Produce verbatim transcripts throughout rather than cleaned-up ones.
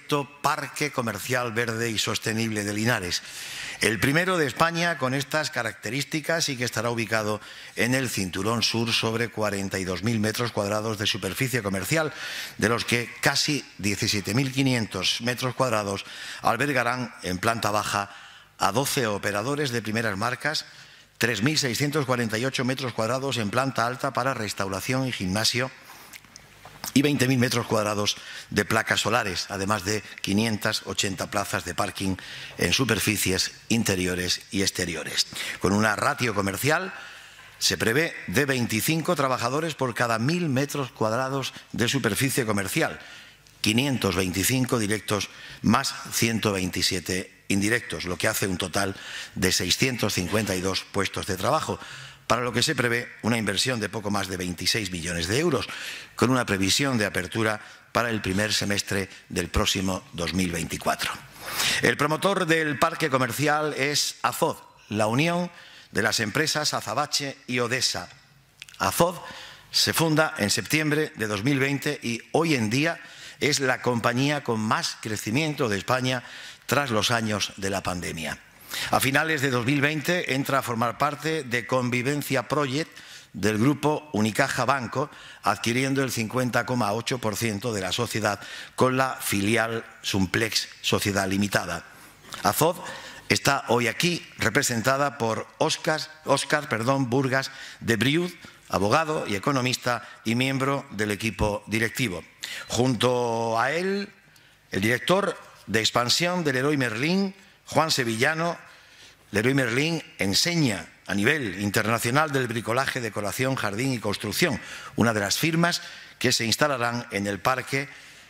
proyecto Parque Comercial Verde y Sostenible de Linares. El primero de España con estas características y que estará ubicado en el Cinturón Sur sobre cuarenta y dos mil metros cuadrados de superficie comercial, de los que casi diecisiete mil quinientos metros cuadrados albergarán en planta baja a doce operadores de primeras marcas, tres mil seiscientos cuarenta y ocho metros cuadrados en planta alta para restauración y gimnasio y veinte mil metros cuadrados de placas solares, además de quinientas ochenta plazas de parking en superficies interiores y exteriores. Con una ratio comercial se prevé de veinticinco trabajadores por cada mil metros cuadrados de superficie comercial, quinientos veinticinco directos más ciento veintisiete indirectos, lo que hace un total de seiscientos cincuenta y dos puestos de trabajo, para lo que se prevé una inversión de poco más de veintiséis millones de euros, con una previsión de apertura para el primer semestre del próximo dos mil veinticuatro. El promotor del parque comercial es Azod, la unión de las empresas Azabache y Odesa. Azod se funda en septiembre de dos mil veinte y hoy en día es la compañía con más crecimiento de España tras los años de la pandemia. A finales de dos mil veinte entra a formar parte de Convivencia Project del grupo Unicaja Banco, adquiriendo el cincuenta coma ocho por ciento de la sociedad con la filial Sumplex Sociedad Limitada. Azod está hoy aquí representada por Óscar, Óscar perdón, Burgas de Briud, abogado y economista y miembro del equipo directivo. Junto a él, el director de expansión del Leroy Merlin, Juan Sevillano. Leroy Merlin enseña a nivel internacional del bricolaje, decoración, jardín y construcción, una de las firmas que se instalarán en el Parque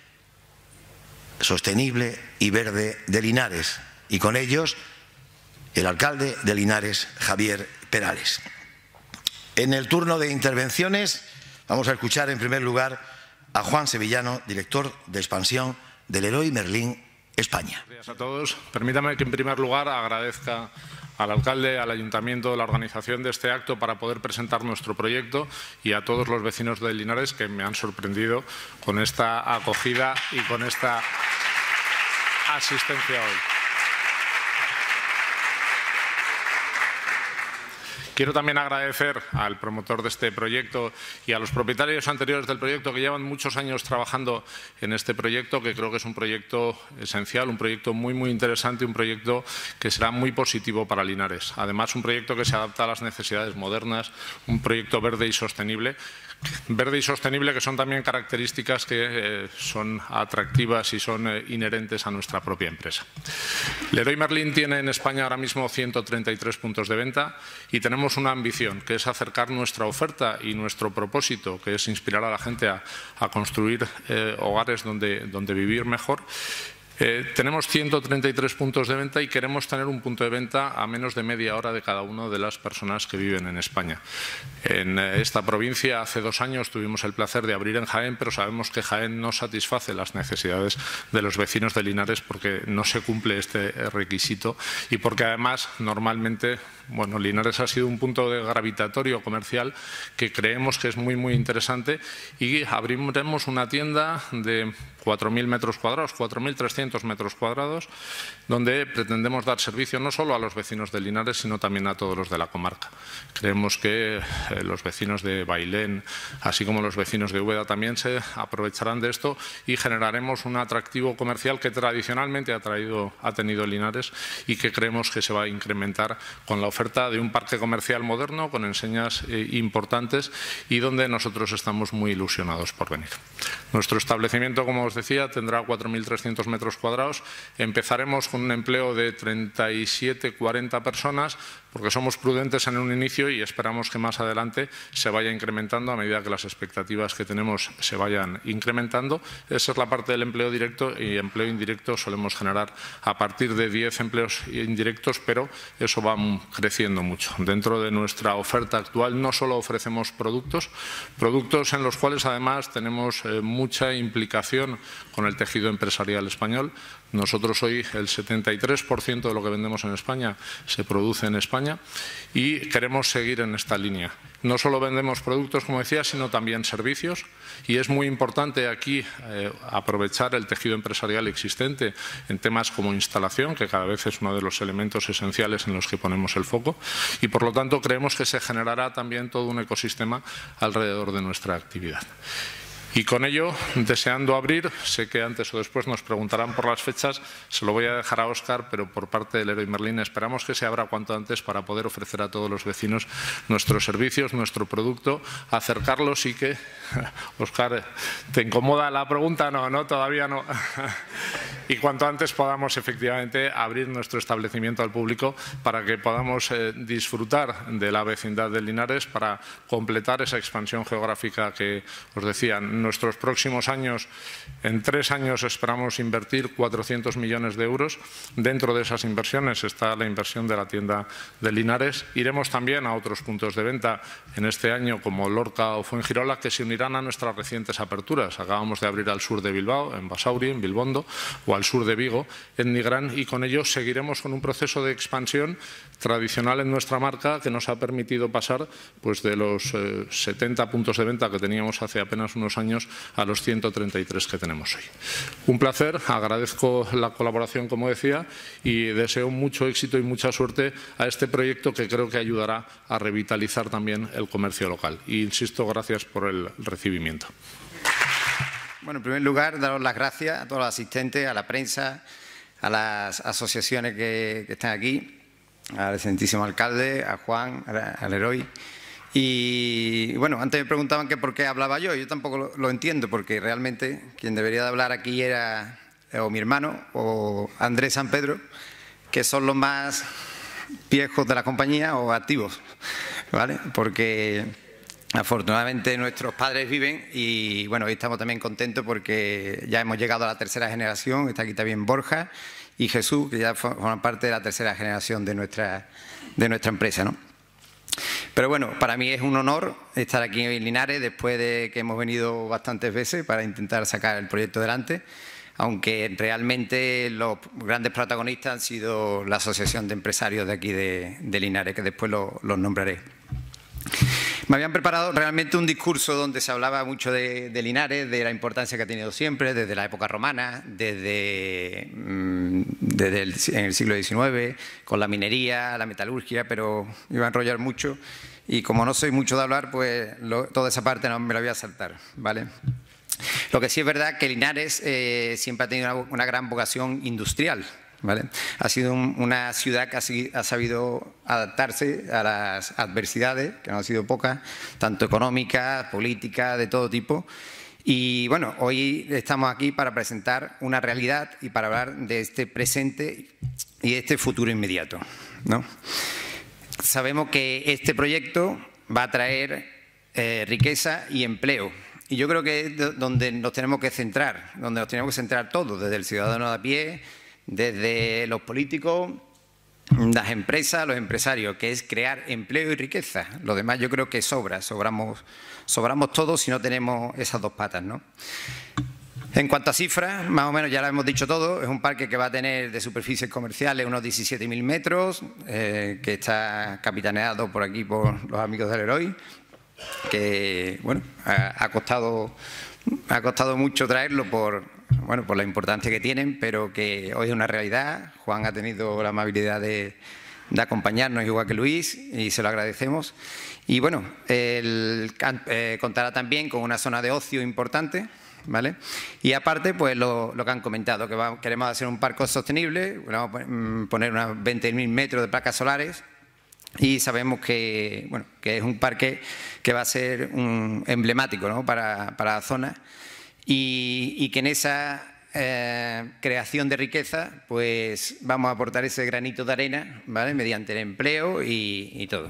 Sostenible y Verde de Linares, y con ellos el alcalde de Linares, Javier Perales. En el turno de intervenciones vamos a escuchar en primer lugar a Juan Sevillano, director de expansión del Leroy Merlin España. Gracias a todos. Permítame que en primer lugar agradezca al alcalde, al ayuntamiento, la organización de este acto para poder presentar nuestro proyecto, y a todos los vecinos de Linares que me han sorprendido con esta acogida y con esta asistencia hoy. Quiero también agradecer al promotor de este proyecto y a los propietarios anteriores del proyecto que llevan muchos años trabajando en este proyecto, que creo que es un proyecto esencial, un proyecto muy, muy interesante, un proyecto que será muy positivo para Linares. Además, un proyecto que se adapta a las necesidades modernas, un proyecto verde y sostenible. Verde y sostenible, que son también características que eh, son atractivas y son eh, inherentes a nuestra propia empresa. Leroy Merlin tiene en España ahora mismo ciento treinta y tres puntos de venta y tenemos una ambición, que es acercar nuestra oferta y nuestro propósito, que es inspirar a la gente a, a construir eh, hogares donde, donde vivir mejor. Eh, tenemos ciento treinta y tres puntos de venta y queremos tener un punto de venta a menos de media hora de cada una de las personas que viven en España. En eh, esta provincia hace dos años tuvimos el placer de abrir en Jaén, pero sabemos que Jaén no satisface las necesidades de los vecinos de Linares porque no se cumple este requisito y porque además normalmente, bueno, Linares ha sido un punto de gravitatorio comercial que creemos que es muy, muy interesante, y abriremos una tienda de cuatro mil metros cuadrados, cuatro mil trescientos metros cuadrados, donde pretendemos dar servicio no solo a los vecinos de Linares, sino también a todos los de la comarca. Creemos que eh, los vecinos de Bailén, así como los vecinos de Úbeda, también se aprovecharán de esto y generaremos un atractivo comercial que tradicionalmente ha, traído, ha tenido Linares y que creemos que se va a incrementar con la oferta de un parque comercial moderno, con enseñas eh, importantes, y donde nosotros estamos muy ilusionados por venir. Nuestro establecimiento, como os decía, tendrá cuatro mil trescientos metros cuadrados. Empezaremos con un empleo de treinta y siete a cuarenta personas, porque somos prudentes en un inicio y esperamos que más adelante se vaya incrementando a medida que las expectativas que tenemos se vayan incrementando. Esa es la parte del empleo directo, y empleo indirecto solemos generar a partir de diez empleos indirectos, pero eso va creciendo mucho. Dentro de nuestra oferta actual no solo ofrecemos productos, productos en los cuales además tenemos eh, mucha implicación con el tejido empresarial español. Nosotros hoy el setenta y tres por ciento de lo que vendemos en España se produce en España y queremos seguir en esta línea. No solo vendemos productos, como decía, sino también servicios, y es muy importante aquí eh, aprovechar el tejido empresarial existente en temas como instalación, que cada vez es uno de los elementos esenciales en los que ponemos el foco, y por lo tanto creemos que se generará también todo un ecosistema alrededor de nuestra actividad. Y con ello, deseando abrir, sé que antes o después nos preguntarán por las fechas, se lo voy a dejar a Óscar, pero por parte del Leroy Merlin esperamos que se abra cuanto antes para poder ofrecer a todos los vecinos nuestros servicios, nuestro producto, acercarlos y que… Óscar, ¿te incomoda la pregunta? No, no, todavía no. Y cuanto antes podamos efectivamente abrir nuestro establecimiento al público para que podamos eh, disfrutar de la vecindad de Linares, para completar esa expansión geográfica que os decía. En nuestros próximos años, en tres años esperamos invertir cuatrocientos millones de euros. Dentro de esas inversiones está la inversión de la tienda de Linares. Iremos también a otros puntos de venta en este año como Lorca o Fuengirola, que se unirán a nuestras recientes aperturas. Acabamos de abrir al sur de Bilbao, en Basauri, en Bilbondo, o al sur de Vigo, en Nigrán, y con ello seguiremos con un proceso de expansión tradicional en nuestra marca que nos ha permitido pasar pues, de los eh, setenta puntos de venta que teníamos hace apenas unos años a los ciento treinta y tres que tenemos hoy. Un placer, agradezco la colaboración, como decía, y deseo mucho éxito y mucha suerte a este proyecto que creo que ayudará a revitalizar también el comercio local. Y insisto, gracias por el recibimiento. Bueno, en primer lugar, daros las gracias a todos los asistentes, a la prensa, a las asociaciones que, que están aquí, al excelentísimo alcalde, a Juan, al Leroy. Y bueno, antes me preguntaban que por qué hablaba yo. Yo tampoco lo, lo entiendo, porque realmente quien debería de hablar aquí era o mi hermano o Andrés San Pedro, que son los más viejos de la compañía o activos, ¿vale? Porque afortunadamente nuestros padres viven y bueno, hoy estamos también contentos porque ya hemos llegado a la tercera generación. Está aquí también Borja y Jesús, que ya forman parte de la tercera generación de nuestra, de nuestra empresa, ¿no? Pero bueno, para mí es un honor estar aquí en Linares después de que hemos venido bastantes veces para intentar sacar el proyecto adelante, aunque realmente los grandes protagonistas han sido la Asociación de Empresarios de aquí de, de Linares, que después lo, los nombraré. Me habían preparado realmente un discurso donde se hablaba mucho de, de Linares, de la importancia que ha tenido siempre, desde la época romana, desde, mmm, desde el, en el siglo diecinueve, con la minería, la metalurgia, pero iba a enrollar mucho y como no soy mucho de hablar, pues lo, toda esa parte no me la voy a saltar, ¿vale? Lo que sí es verdad que Linares eh, siempre ha tenido una, una gran vocación industrial, ¿vale? Ha sido un, una ciudad que ha, ha sabido adaptarse a las adversidades, que no han sido pocas, tanto económicas, políticas, de todo tipo. Y bueno, hoy estamos aquí para presentar una realidad y para hablar de este presente y de este futuro inmediato, ¿no? Sabemos que este proyecto va a traer eh, riqueza y empleo. Y yo creo que es donde nos tenemos que centrar, donde nos tenemos que centrar todos, desde el ciudadano de a pie, desde los políticos, las empresas, los empresarios, que es crear empleo y riqueza. Lo demás yo creo que sobra, sobramos, sobramos todos si no tenemos esas dos patas, ¿no? En cuanto a cifras, más o menos ya lo hemos dicho todo, es un parque que va a tener de superficies comerciales unos diecisiete mil metros, eh, que está capitaneado por aquí por los amigos del Leroy, que bueno, ha, ha costado, ha costado mucho traerlo por bueno, por la importancia que tienen, pero que hoy es una realidad. Juan ha tenido la amabilidad de, de acompañarnos, igual que Luis, y se lo agradecemos. Y bueno, el, eh, contará también con una zona de ocio importante, ¿vale? Y aparte, pues lo, lo que han comentado, que va, queremos hacer un parque sostenible, vamos a poner unos veinte mil metros de placas solares, y sabemos que, bueno, que es un parque que va a ser un emblemático, ¿no? para, para la zona. Y, y que en esa eh, creación de riqueza pues vamos a aportar ese granito de arena, ¿vale? Mediante el empleo y, y todo.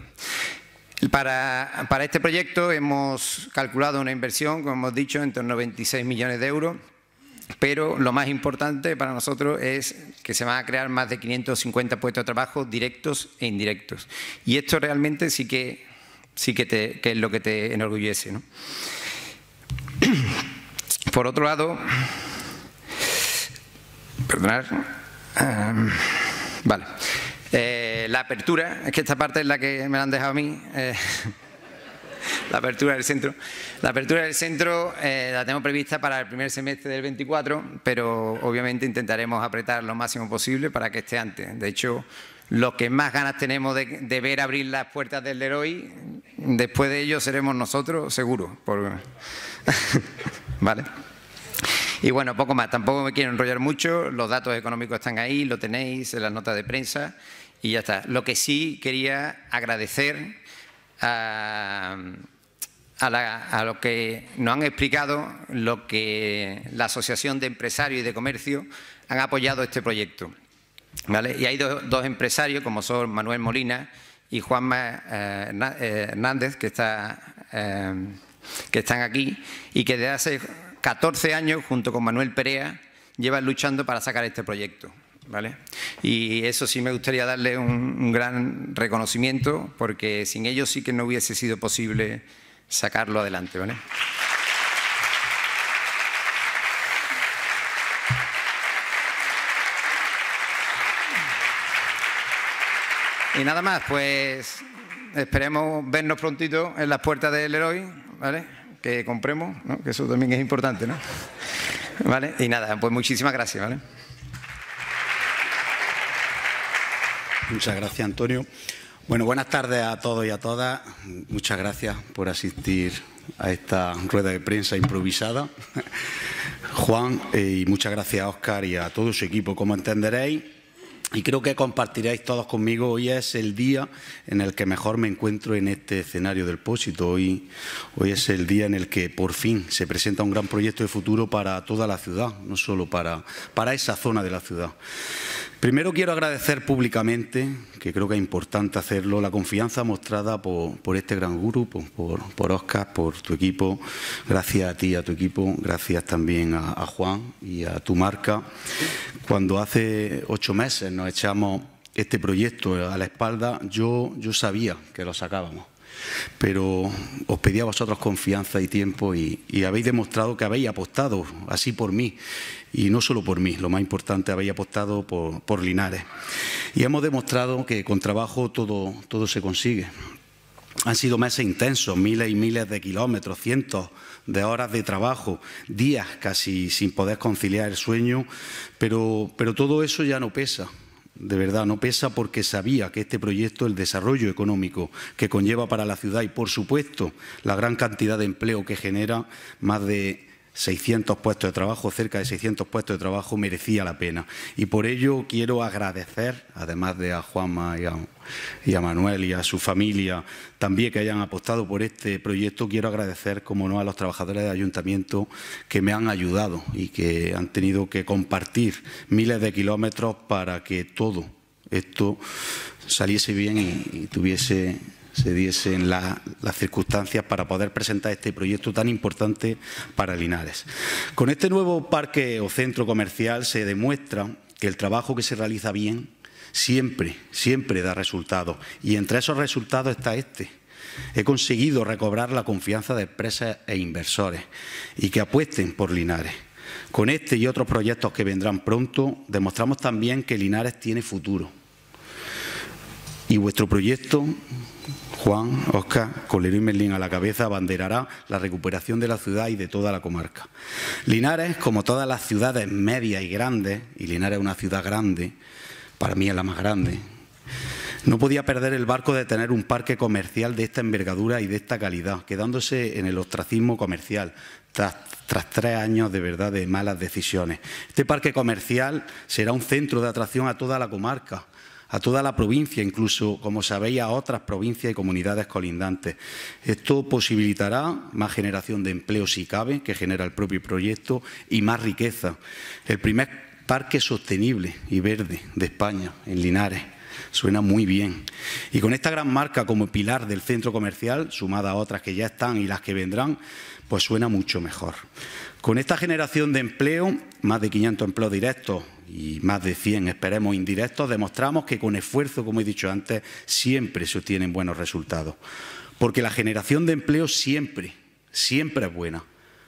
Para, para este proyecto hemos calculado una inversión, como hemos dicho, en torno a veintiséis millones de euros, pero lo más importante para nosotros es que se van a crear más de quinientos cincuenta puestos de trabajo directos e indirectos. Y esto realmente sí que, sí que, te, que es lo que te enorgullece, ¿no? Por otro lado, Perdonar. Um, vale. Eh, la apertura, es que esta parte es la que me la han dejado a mí. Eh, la apertura del centro. La apertura del centro eh, la tenemos prevista para el primer semestre del veinticuatro, pero obviamente intentaremos apretar lo máximo posible para que esté antes. De hecho, los que más ganas tenemos de, de ver abrir las puertas del Leroy, después de ello seremos nosotros, seguro. Por... ¿Vale? Y bueno, poco más. Tampoco me quiero enrollar mucho. Los datos económicos están ahí, lo tenéis en las notas de prensa y ya está. Lo que sí quería agradecer a, a, la, a lo que nos han explicado, lo que la Asociación de Empresarios y de Comercio han apoyado este proyecto. ¿Vale? Y hay dos, dos empresarios, como son Manuel Molina y Juanma eh, Hernández, que, está, eh, que están aquí y que desde hace catorce años, junto con Manuel Perea, llevan luchando para sacar este proyecto. ¿Vale? Y eso sí me gustaría darle un, un gran reconocimiento, porque sin ellos sí que no hubiese sido posible sacarlo adelante. ¿Vale? Y nada más, pues esperemos vernos prontito en las puertas del Leroy, ¿vale? Que compremos, ¿no? Que eso también es importante, ¿no? ¿Vale? Y nada, pues muchísimas gracias, ¿vale? Muchas gracias, Antonio. Bueno, buenas tardes a todos y a todas. Muchas gracias por asistir a esta rueda de prensa improvisada. Juan, eh, y muchas gracias a Óscar y a todo su equipo, como entenderéis. Y creo que compartiréis todos conmigo, hoy es el día en el que mejor me encuentro en este escenario del Pósito. Hoy, hoy es el día en el que por fin se presenta un gran proyecto de futuro para toda la ciudad, no solo para, para esa zona de la ciudad. Primero quiero agradecer públicamente, que creo que es importante hacerlo, la confianza mostrada por, por este gran grupo, por, por Óscar, por tu equipo. Gracias a ti y a tu equipo, gracias también a, a Juan y a tu marca. Cuando hace ocho meses nos echamos este proyecto a la espalda, yo, yo sabía que lo sacábamos. Pero os pedí a vosotros confianza y tiempo y, y habéis demostrado que habéis apostado así por mí. Y no solo por mí, lo más importante, habéis apostado por, por Linares. Y hemos demostrado que con trabajo todo, todo se consigue. Han sido meses intensos, miles y miles de kilómetros, cientos de horas de trabajo, días casi sin poder conciliar el sueño, pero, pero todo eso ya no pesa. De verdad, no pesa, porque sabía que este proyecto, el desarrollo económico que conlleva para la ciudad y, por supuesto, la gran cantidad de empleo que genera, más de seiscientos puestos de trabajo, cerca de seiscientos puestos de trabajo, merecía la pena. Y por ello quiero agradecer, además de a Juanma y a, y a Manuel y a su familia, también que hayan apostado por este proyecto, quiero agradecer, como no, a los trabajadores del ayuntamiento que me han ayudado y que han tenido que compartir miles de kilómetros para que todo esto saliese bien y, y tuviese... se diesen la, las circunstancias para poder presentar este proyecto tan importante para Linares. Con este nuevo parque o centro comercial se demuestra que el trabajo que se realiza bien siempre, siempre da resultados. Y entre esos resultados está este. He conseguido recobrar la confianza de empresas e inversores y que apuesten por Linares. Con este y otros proyectos que vendrán pronto, demostramos también que Linares tiene futuro. Y vuestro proyecto, Juan, Óscar, con Leroy Merlin a la cabeza, abanderará la recuperación de la ciudad y de toda la comarca. Linares, como todas las ciudades medias y grandes, y Linares es una ciudad grande, para mí es la más grande, no podía perder el barco de tener un parque comercial de esta envergadura y de esta calidad, quedándose en el ostracismo comercial, tras, tras tres años de verdad de malas decisiones. Este parque comercial será un centro de atracción a toda la comarca, a toda la provincia, incluso, como sabéis, a otras provincias y comunidades colindantes. Esto posibilitará más generación de empleo, si cabe, que genera el propio proyecto, y más riqueza. El primer parque sostenible y verde de España, en Linares. Suena muy bien. Y con esta gran marca como pilar del centro comercial, sumada a otras que ya están y las que vendrán, pues suena mucho mejor. Con esta generación de empleo, más de quinientos empleos directos y más de cien, esperemos, indirectos, demostramos que con esfuerzo, como he dicho antes, siempre se obtienen buenos resultados. Porque la generación de empleo siempre, siempre es buena.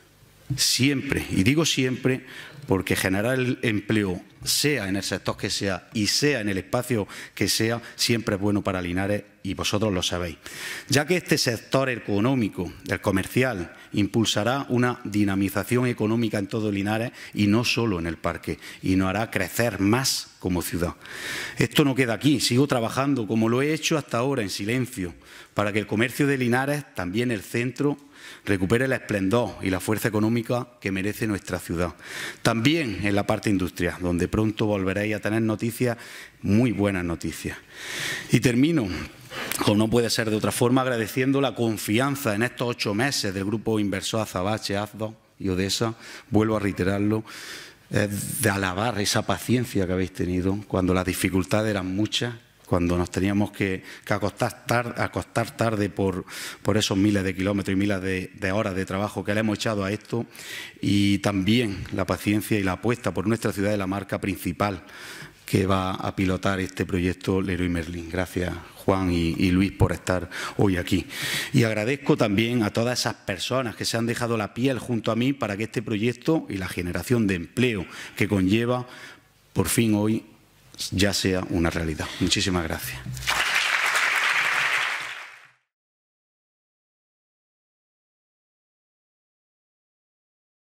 siempre, y digo siempre porque generar el empleo, sea en el sector que sea y sea en el espacio que sea, siempre es bueno para Linares y vosotros lo sabéis. Ya que este sector económico, el comercial, impulsará una dinamización económica en todo Linares y no solo en el parque, y nos hará crecer más como ciudad. Esto no queda aquí, sigo trabajando como lo he hecho hasta ahora en silencio, para que el comercio de Linares, también el centro, recupere el esplendor y la fuerza económica que merece nuestra ciudad. También en la parte industrial, donde pronto volveréis a tener noticias, muy buenas noticias. Y termino, como no puede ser de otra forma, agradeciendo la confianza en estos ocho meses del grupo inversor Azabache, Azdo y Odesa. Vuelvo a reiterarlo, eh, de alabar esa paciencia que habéis tenido cuando las dificultades eran muchas, cuando nos teníamos que, que acostar, tar, acostar tarde por, por esos miles de kilómetros y miles de, de horas de trabajo que le hemos echado a esto, y también la paciencia y la apuesta por nuestra ciudad de la marca principal que va a pilotar este proyecto Leroy Merlin. Gracias, Juan y, y Luis, por estar hoy aquí. Y agradezco también a todas esas personas que se han dejado la piel junto a mí para que este proyecto y la generación de empleo que conlleva, por fin hoy, ya sea una realidad. Muchísimas gracias.